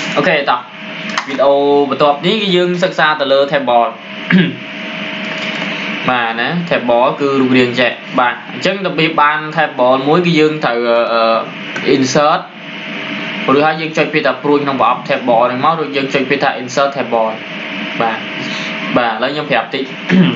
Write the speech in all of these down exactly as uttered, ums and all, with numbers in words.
ok tập videoបន្ទាប់នេះគឺយើងសិក្សាទៅលើ table បាទណា table គឺរូបរាងចេះបាទអញ្ចឹងដើម្បីបាន table មួយគឺយើងត្រូវ insert ឬហើយយើងចុចពីថាព្រួយក្នុងប្រអប់ table ហ្នឹងមករួចយើងចុចពីថា insert table បាទបាទឥឡូវខ្ញុំប្រាប់តិច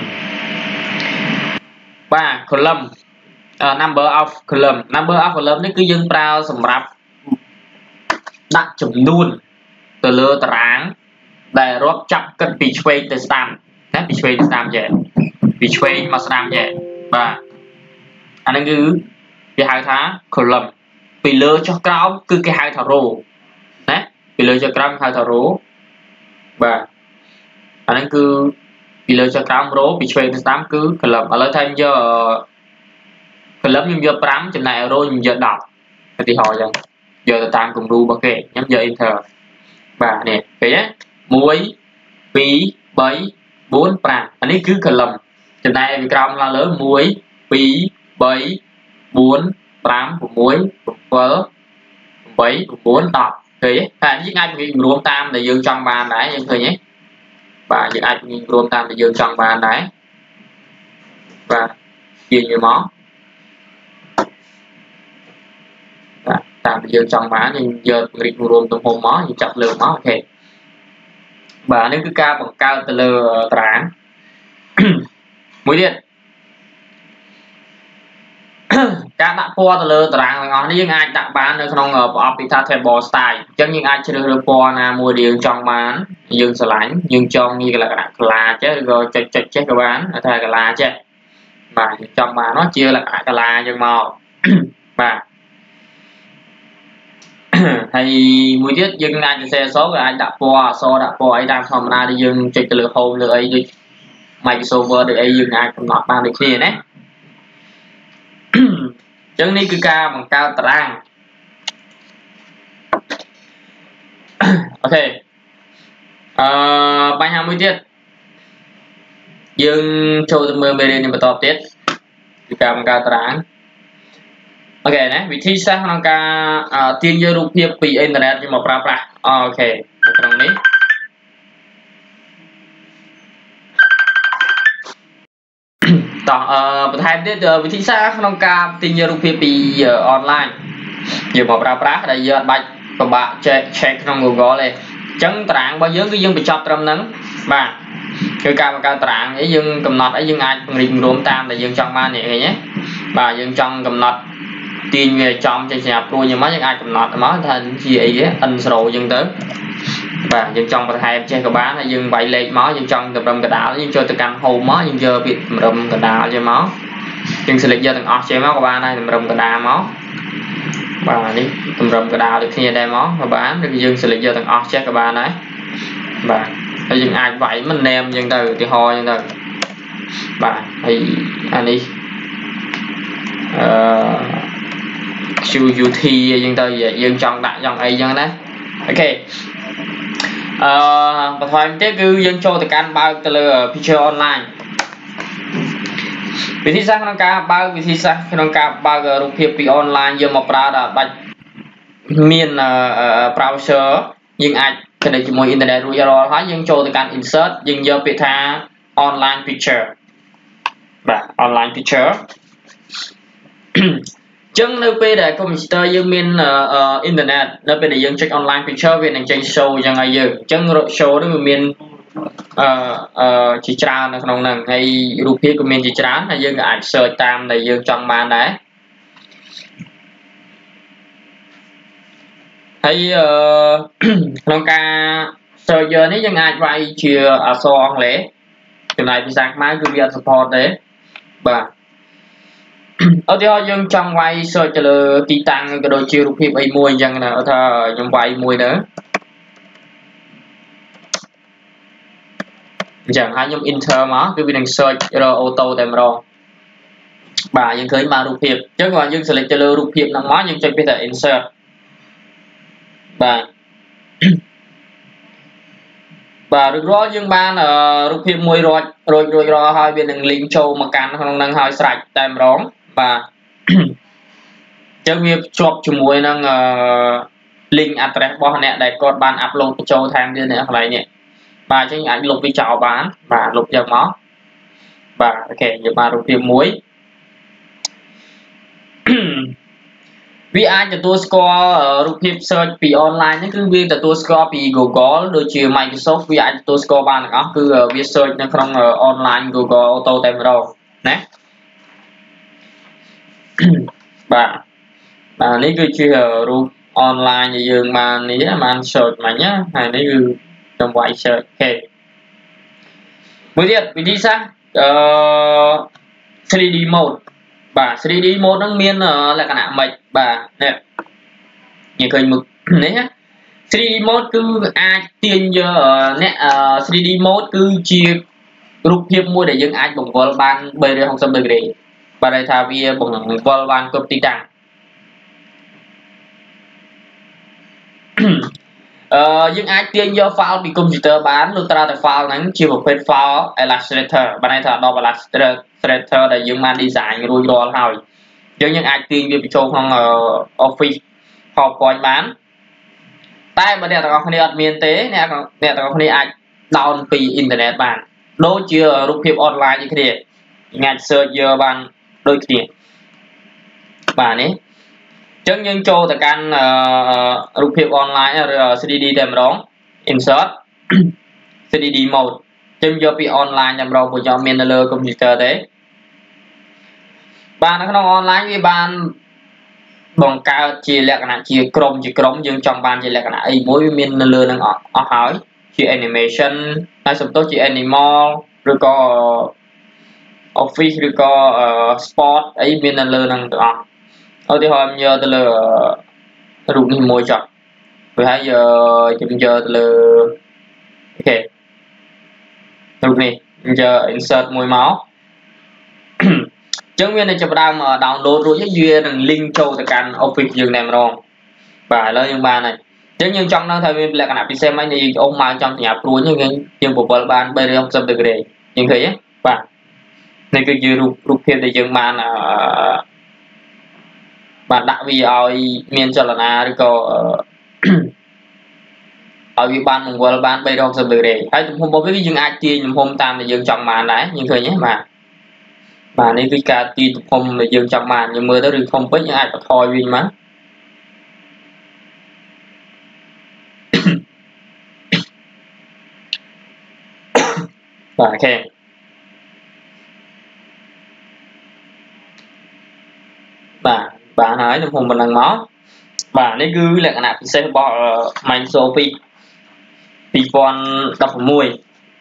បាទ column number of column number of column នេះគឺយើងប្រើសម្រាប់ដាក់ចំនួនទៅលើតារាងដែលរាប់ចាប់គិតពីឆ្វេងទៅស្ដាំណាពីឆ្វេងទៅស្ដាំចេះពីឆ្វេងមកស្ដាំចេះបាទអានេះគឺគេហៅថា column ពីលើចុះក្រោមគឺគេហៅថា row ណាពីលើចុះក្រោមហៅថា row បាទអានេះគឺពីលើចុះក្រោម row ពីឆ្វេងទៅស្ដាំគឺ column ឥឡូវថាខ្ញុំយក column ខ្ញុំយកfiveចំណែក row ខ្ញុំយកtenឧទាហរណ៍ចឹងយកទៅតាមគំរូរបស់គេខ្ញុំយក enter បាទនេះឃើញទេone two three four fiveអានេះគឺ column ចំណែកពីក្រោមឡើងលើone two three four five six seven eight nine tenឃើញទេតែយើងអាចបង្រៀនរួមតាមដែលយើងចង់បានដែរយើងឃើញទេបាទយើងអាចបង្រៀនរួមតាមដែលយើងចង់បានដែរបាទជាញមកតាមដែលយើងចង់បានយើងយកបង្រៀនរួមទំហំមកយើងចាប់លើមកអូខេបាទនេះគឺការបង្កើតទៅលើតារាងមួយទៀតការដាក់ពណ៌ទៅលើតារាងទាំងអស់នេះយើងអាចដាក់បាននៅក្នុងប្រអប់ពីថា table style អញ្ចឹងយើងអាចជ្រើសរើសពណ៌ណាមួយដែលយើងចង់បានយើងស្រឡាញ់យើងចង់ងាយកលក្ខណៈកលាចេះឬក៏ចុចចុចចេះក៏បានថាកលាចេះបាទយើងចង់បាននោះជាលក្ខណៈកលាយើងមកបាទហើយមួយទៀតយើងអាចសរសេរអក្សរក៏អាចដាក់ពណ៌អក្សរដាក់ពណ៌អីតាមធម្មតាដែលយើងចុចទៅលើ home លើអីដូច Microsoft Word ដូចអីយើងអាចកំណត់បានដូចគ្នាណាអញ្ចឹងនេះគឺការបង្កើតតារាងអូខេអឺបញ្ហាមួយទៀតយើងចូលទៅមើលមេរៀននេះបន្តទៀតគឺការបង្កើតតារាងអូខេណាវិធីសាស្ត្រក្នុងការទាញយករូបភាពពីអ៊ីនធឺណិតមកប្រើប្រាស់អូខេនៅក្នុងនេះតោះអឺបន្ថែមទៀតវិធីសាស្ត្រក្នុងការទាញយករូបភាពពីអនឡាញយកមកប្រើប្រាស់ដែលយើងអត់បាច់ពិបាក check check ក្នុង Google ទេអញ្ចឹងតារាងរបស់យើងគឺយើងបញ្ចប់ត្រឹមហ្នឹងបាទគឺការបង្កើតតារាងអីយើងកំណត់អីយើងអាចពង្រីករួមតាមដែលយើងចង់បាននេះឃើញទេបាទយើងចង់កំណត់ទាញវាចំចេញស្រាប់ព្រួយមកយើងអាចកំណត់មកថាជាអីគេ intro អញ្ចឹងទៅបាទយើងចង់បន្ថែមចេះក៏បានហើយយើងវាយលេខមកយើងចង់តម្រឹមកដាលយើងចូលទៅកាន់ home មកយើងយកពាក្យតម្រឹមកដាលចេះមកយើង select យកទាំងអស់ចេះមកក៏បានដែរតម្រឹមកដាលមកបាទនេះតម្រឹមកដាលដូចគ្នាដែរមកក៏បានឬយើង select យកទាំងអស់ចេះក៏បានដែរបាទហើយយើងអាចវាយមិនណែមអញ្ចឹងទៅឧទាហរណ៍អញ្ចឹងទៅបាទហើយអានេះអឺ qt អញ្ចឹងទៅយើងចង់ដាក់យ៉ាងអីអញ្ចឹងណាអូខេអឺបន្ថែមទៀតគឺយើងចូលទៅកាន់បើកទៅលើ picture online វិធីសាស្ត្រក្នុងការបើកវិធីសាស្ត្រក្នុងការបើករូបភាពពី online យកមកប្រើដល់បាច់មាន browser យើងអាចconnectជាមួយ internet រួចរាល់ហើយយើងចូលទៅកាន់ insert យើងយកពាក្យថា online picture បាទ online picture ចឹងនៅពេលដែល computer យើងមាន internet នៅពេលដែលយើងចុច online picture វានឹងចេញ show អញ្ចឹងឲ្យយើងអញ្ចឹង show នេះវាមានអឺអឺជាច្រើននៅក្នុងហ្នឹងហើយរូបភាពក៏មានជាច្រើនហើយយើងក៏អាច search តាមដែលយើងចង់បានដែរហើយអឺក្នុងការ search យកនេះយើងអាចវាយជាអក្សរអង់គ្លេសចំណែកភាសាខ្មែរគឺវាអត់ support ទេបាទឧទាហរណ៍យើងចង់វាយ search ទៅលើទីតាំងក៏ដូចជារូបភាពអីមួយអញ្ចឹងណាថាខ្ញុំវាយមួយទៅអញ្ចឹងហើយខ្ញុំ enter មកគឺវានឹង search រក auto តែម្ដងបាទយើងឃើញបានរូបភាពអញ្ចឹងបើយើង select ទៅលើរូបភាពហ្នឹងមកយើងចុចពាក្យថា insert បាទបាទរួចរាល់យើងបានរូបភាពមួយរួចរួចរួចរាល់ហើយវានឹង link ចូលមកកាន់ក្នុងហ្នឹងហើយស្រេចតែម្ដងបាទអញ្ចឹងវាភ្ជាប់ជាមួយនឹង link address របស់អ្នកដែលគាត់បាន upload បញ្ចូលថែមទៀតនេះកន្លែងនេះបាទអញ្ចឹងអាចលុបវាចោលបានបាទលុបយកមកបាទអូខេយើងបានរូបភាពមួយវាអាចទទួលស្គាល់រូបភាព search ពី online ហ្នឹងគឺវាទទួលស្គាល់ពី Google ដូចជា Microsoft វាអាចទទួលស្គាល់បានទាំងអស់គឺវា search នៅក្នុង online Google Auto តែម្ដងណាបាទបាទនេះគឺជារូប online ដែលយើងបាននេះបាន search មិញណាហើយនេះគឺចំវាយ search អូខេមួយទៀតវិធីសាស្ត្រអឺ three D mode បាទ three D mode ហ្នឹងមានលក្ខណៈម៉េចបាទនេះនិយាយឃើញមុខនេះណា three D mode គឺអាចទាញយកអ្នក three D mode គឺជារូបភាពមួយដែលយើងអាចបង្វិលបាន ba trăm sáu mươi ដឺក្រេបាទន័យថាវាបង្វិលបានគ្រប់ទីតាំងអឺយើងអាចទាញយក file ពី computer បានលុះត្រាតែ file ហ្នឹងជាប្រភេទ file Illustrator បាទន័យថា Adobe Illustrator ដែលយើងបាន design រួចរាល់ហើយយើងយើងអាចទាញវាបញ្ចូលក្នុង Office PowerPoint បានតែបើអ្នកទាំងអស់គ្នាអត់មានទេអ្នកអ្នកទាំងអស់គ្នាអាច down ពី internet បានដូចជារូបភាព online ដូចគ្នាអាច search យកបានដូចគ្នាបាទនេះអញ្ចឹងយើងចូលទៅកាន់រូបភាព online ឬ three D តែម្ដង insert three D mode អញ្ចឹងយកពី online តែម្ដងព្រោះខ្ញុំមាននៅលើ computer ទេបាទនៅក្នុង online វាបានបង្កើតជាលក្ខណៈជាក្រុមជាក្រុមយើងចង់បានជាលក្ខណៈអីមួយវាមាននៅលើនឹងអស់ហើយជា animation ហើយសំទោសជា animal ឬក៏ office ឬក៏ sport អីមាននៅលើនឹងទាំងអស់ឧទាហរណ៍ខ្ញុំយកទៅលើរូបនេះមួយចុះវាហើយខ្ញុំយកទៅលើអូខេរូបនេះខ្ញុំយក insert មួយមកអញ្ចឹងវានឹងចាប់ដើម download រួចហើយវានឹង link ចូលទៅកាន់ Office យើងតែម្ដងបាទឥឡូវយើងបានហើយអញ្ចឹងយើងចង់ដឹងថាវាលក្ខណៈពិសេសមិនយើងអ៊ំមកចង់សម្រាប់ព្រួយយើងយើងបបិលបាន ba trăm sáu mươi ដឺក្រេយើងឃើញទេបាទនេះគឺជារូបរូបភាពដែលយើងបានអឺបានដាក់វាឲ្យមានចលនាឬក៏ឲ្យវាបានបង្វិលបាន ba trăm sáu mươi ដឺក្រេហើយទំហំរបស់វាយើងអាចទាញទំហំតាមដែលយើងចង់បានដែរយើងឃើញទេបាទបាទនេះគឺការទាញទំហំដែលយើងចង់បានយើងមើលទៅឬធំពេកយើងអាចបន្ថយវិញមកបាទអូខេបាទបានហើយទំហំប៉ុណ្ណឹងមកបាទនេះគឺលក្ខណៈពិសេសរបស់ Microsoft ពីរពាន់ដប់ប្រាំមួយ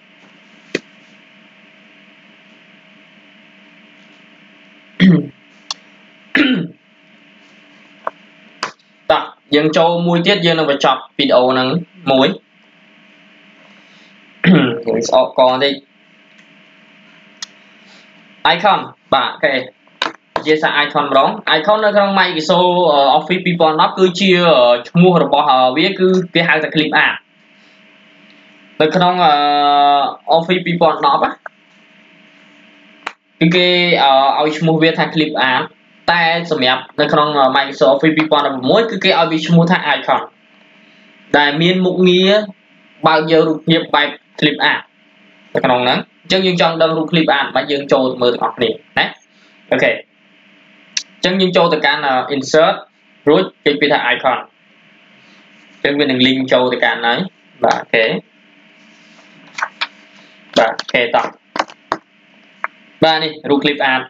តោះយើងចូលមួយទៀតយើងនឹងបញ្ចប់វីដេអូហ្នឹងមួយយើងស្អកកបន្តិច icon បាទអូខេជាសារ icon ម្ដង icon នៅក្នុង Microsoft Office ពីរពាន់ដប់គឺជាឈ្មោះរបស់វាគឺគេហៅថា clip art នៅក្នុង Office ពីរពាន់ដប់គឺគេឲ្យឈ្មោះវាថា clip art តែសម្រាប់នៅក្នុង Microsoft Office ពីរពាន់ដប់ប្រាំមួយគឺគេឲ្យវាឈ្មោះថា icon ដែលមានមុខងារបើកយករូបភាពបែប clip art នៅក្នុងហ្នឹងអញ្ចឹងយើងចង់ដឹងរូប clip art បាច់យើងចូលទៅមើលទាំងអស់គ្នាណាអូខេអញ្ចឹងយើងចូលទៅកាន់ insert រួចគេពីថា icon អញ្ចឹងវានឹង link ចូលទៅកាន់ហើយបាទអូខេបាទអូខេតោះបាទនេះរូប clip art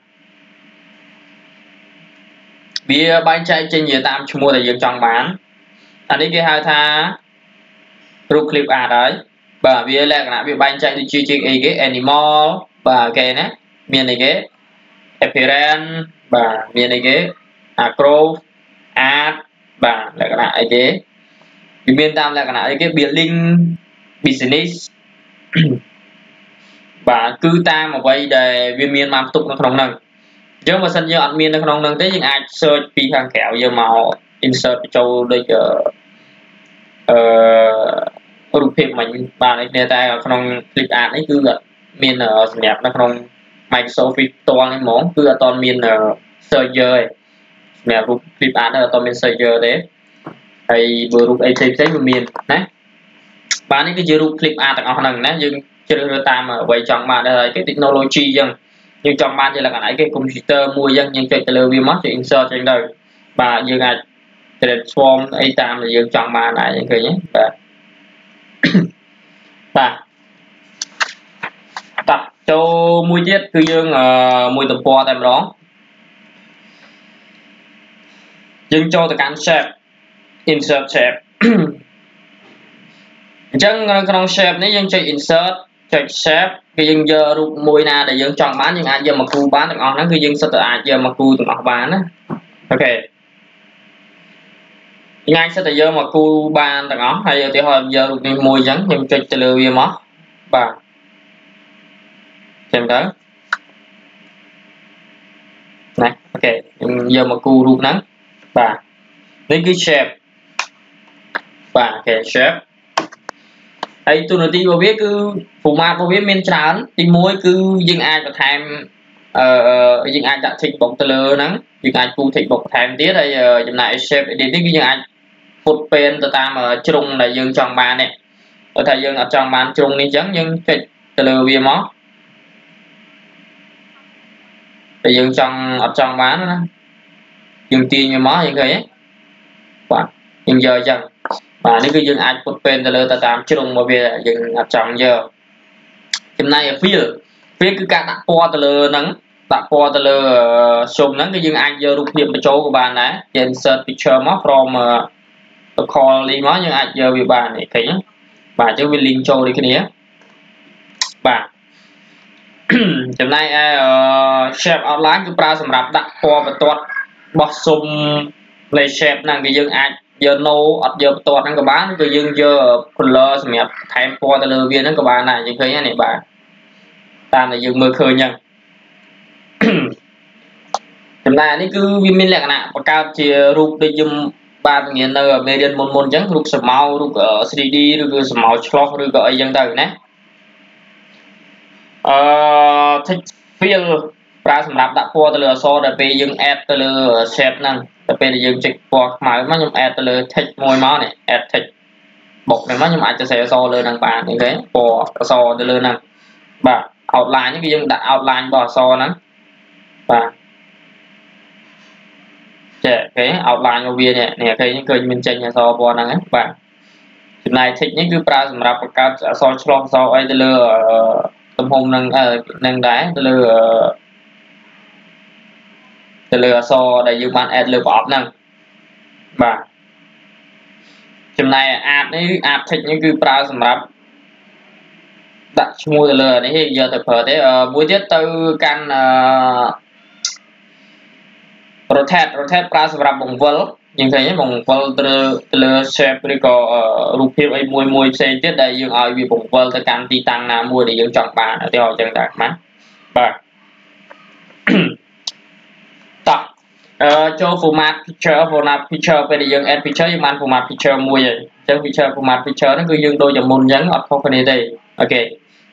វាបែងចែកចេញជាតាមឈ្មោះដែលយើងចង់បានអានេះគេហៅថារូប clip art ហើយបាទវាលក្ខណៈវាបែងចែកដូចជាជាងអីគេ animal បាទអូខេណាមានអីគេ appearance បាទមានអីគេ acro art បាទលក្ខណៈអីគេវាមានតាមលក្ខណៈអីគេ building business បាទគឺតាមអ្វីដែលវាមានមកផ្ទុកនៅក្នុងហ្នឹងអញ្ចឹងបើសិនយើងអត់មាននៅក្នុងហ្នឹងទេយើងអាច search ពីខាងក្រៅយកមក insert បញ្ចូលដូចអឺរូបភាពមិញបាទនេះតែក្នុង clip art នេះគឺអត់មានសម្រាប់នៅក្នុង Microsoft Office ផ្ទាល់នេះហ្មងគឺអត់តមាន searcher ទេសម្រាប់រូប clip art អត់តមាន searcher ទេហើយបើរូបអីផ្សេងផ្សេងវាមានណាបាទនេះគឺជារូប clip art ទាំងអស់ហ្នឹងណាយើងជ្រើសរើសតាមអ្វីចង់បានដែរហើយគេ technology អញ្ចឹងយើងចង់បានជាលក្ខណៈអីគេ computer មួយអញ្ចឹងយើងចុចទៅលើវាមកចុច insert អញ្ចឹងទៅបាទយើងអាច transform អីតាមដែលយើងចង់បានដែរឃើញទេបាទបាទតោះចូលមួយទៀតគឺយើងមួយទំព័រតែម្ដងយើងចូលទៅកាន់ shape insert shape អញ្ចឹងក្នុង shape នេះយើងចុច insert ចុច shape គឺយើងយករូបមួយណាដែលយើងចង់បានយើងអាចយកមកគូរបានទាំងអស់ហ្នឹងគឺយើងសិតតែអាចយកមកគូរទាំងអស់បានណាអូខេយើងអាចសិតតែយកមកគូរបានទាំងអស់ហើយឧទាហរណ៍យករូបនេះមួយអញ្ចឹងខ្ញុំចុចទៅលើវាមកបាទចឹងទៅណាអូខេខ្ញុំយកមកគូររូបហ្នឹងបាទនេះគឺ shape បាទអូខេ shape ហើយទូនាទីរបស់វាគឺ format របស់វាមានច្រើនទីមួយគឺយើងអាចបន្ថែមអឺយើងអាចដាក់ text box ទៅលើហ្នឹងយើងអាចគូរ text box បន្ថែមទៀតហើយចំណែក shape edit នេះគឺយើងអាចពុតពេនទៅតាមជ្រុងដែលយើងចង់បាននេះបើថាយើងអត់ចង់បានជ្រុងនេះអញ្ចឹងយើងចុចទៅលើវាមកតែយើងចង់អត់ចង់បានណាយើងទាញវាមកយើងឃើញទេបាទយើងយកអញ្ចឹងបាទនេះគឺយើងអាចពុតពេនទៅលើទៅតាមជ្រុងរបស់វាយើងអត់ចង់យកចំណែក fill fill គឺការដាក់ពណ៌ទៅលើហ្នឹងដាក់ពណ៌ទៅលើស៊ុំហ្នឹងគឺយើងអាចយករូបភាពបញ្ចូលក៏បានដែរយើង insert picture មក from local នេះមកយើងអាចយកវាបាននេះឃើញបាទអញ្ចឹងវា link ចូលដូចគ្នាបាទចំណែកឯ shape outline គឺប្រើសម្រាប់ដាក់ពណ៌បន្ទាត់បោះស៊ុំ play shape ហ្នឹងគឺយើងអាចយក no អត់យកបន្ទាត់ហ្នឹងក៏បានគឺយើងយក color សម្រាប់ថែមពណ៌ទៅលើវាហ្នឹងក៏បានដែរយើងឃើញហ្នឹងបាទតាមដែលយើងមើលឃើញអញ្ចឹងចំណែកនេះគឺវាមានលក្ខណៈបង្កើតជារូបដូចយើងបានរៀននៅមេរៀនមុនមុនអញ្ចឹងរូបស្រមោលរូប three D ឬក៏ស្រមោលឆ្លោះឬក៏អីអញ្ចឹងទៅណាអឺ text fill ប្រើសម្រាប់ដាក់ពណ៌ទៅលើអក្សរដែលពេលយើង add ទៅលើ shape ហ្នឹងតែពេលយើងចុចពណ៌ខ្មៅមកខ្ញុំ add ទៅលើ text មួយមកនេះ add text box នេះមកខ្ញុំអាចសរសេរអក្សរលើហ្នឹងបានឃើញទេពណ៌អក្សរទៅលើហ្នឹងបាទ outline នេះគឺយើងដាក់ outline របស់អក្សរហ្នឹងបាទចេះឃើញ outline របស់វានេះនេះឃើញឃើញមានចេញអក្សរពណ៌ហ្នឹងបាទចំណែក text នេះគឺប្រើសម្រាប់បង្កើតអក្សរឆ្លោះអក្សរអីទៅលើទំហំនឹងនឹងដែរទៅលើទៅលើអក្សរដែលយើងបាន add លើប្រអប់ហ្នឹងបាទចំណែក art នេះ art text នេះគឺប្រើសម្រាប់ដាក់ឈ្មោះទៅលើនេះយកទៅប្រើទេមួយទៀតទៅកាន់ rotate rotate ប្រើសម្រាប់បង្វិលយើងឃើញទេបង្វិលទៅលើទៅលើ shape ឬក៏រូបភាពអីមួយមួយផ្សេងទៀតដែលយើងឲ្យវាបង្វិលទៅកាន់ទីតាំងណាមួយដែលយើងចង់បានឧទាហរណ៍អញ្ចឹងដែរណាបាទតោះអឺចូល format picture format picture ពេលដែលយើង add picture យើងបាន format picture មួយហើយអញ្ចឹង picture format picture ហ្នឹងគឺយើងដូចតែមុនអញ្ចឹងអត់ខុសគ្នាទេអូខេ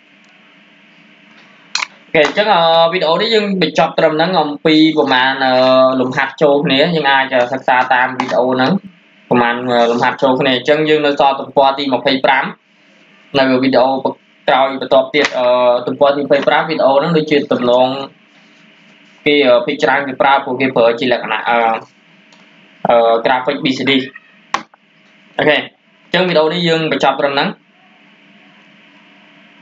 អូខេអញ្ចឹងវីដេអូនេះយើងបញ្ចប់ត្រឹមហ្នឹងអំពីប្រហែលលំហាត់ចូលគ្នាយើងអាចសិក្សាតាមវីដេអូហ្នឹងប្រហែលលំហាត់ចូលគ្នាអញ្ចឹងយើងនៅសល់ទំព័រទីยี่สิบห้าនៅវីដេអូក្រោយបន្ទាប់ទៀតទំព័រទីยี่สิบห้าវីដេអូហ្នឹងដូចជាតំណងគេភាគច្រើនគេប្រើពួកគេប្រើជាលក្ខណៈអឺ graphic บี ซี ดี អូខេអញ្ចឹងវីដេអូនេះយើងបញ្ចប់ត្រឹមហ្នឹង